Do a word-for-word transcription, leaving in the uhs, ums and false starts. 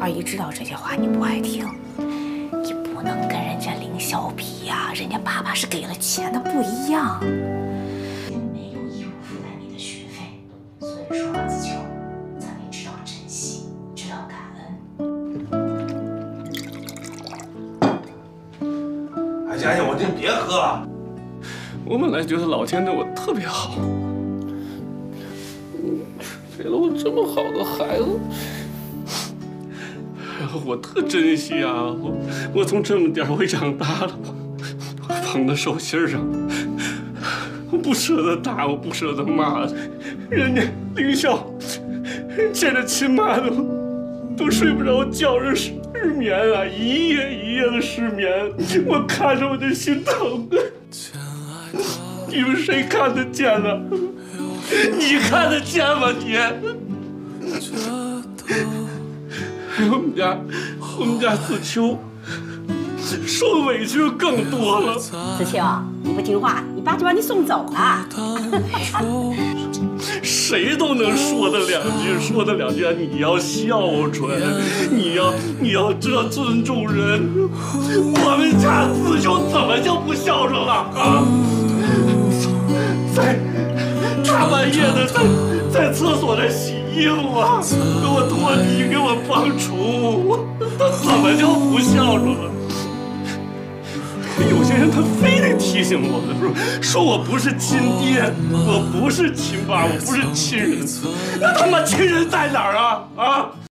二姨知道这些话你不爱听，你不能跟人家凌小比呀，人家爸爸是给了钱的，不一样。没有义务负担你的学费，所以说子秋，咱得知道珍惜，知道感恩。哎，佳佳，我真别喝了。 我本来觉得老天对我特别好，给了我这么好的孩子。 我特珍惜啊！我我从这么点儿我长大了，我捧在手心上，我不舍得打，我不舍得骂，人家凌霄见着亲妈都都睡不着觉，是失眠啊，一夜一夜的失眠，我看着我就心疼。你们谁看得见呢？你看得见吗？你？我们家，我们家子秋受的委屈更多了。 子秋，你不听话，你爸就把你送走了。 谁都能说的两句，说的两句，你要孝顺，你要你要知道尊重人。我们家子秋怎么就不孝顺了啊？在大半夜的在在厕所那洗衣服啊，给我拖地，给我帮厨，他怎么就不孝顺了？有些人他非得提醒我的，说说我不是亲爹，我不是亲爸，我不是亲人，那他妈亲人在哪儿啊啊！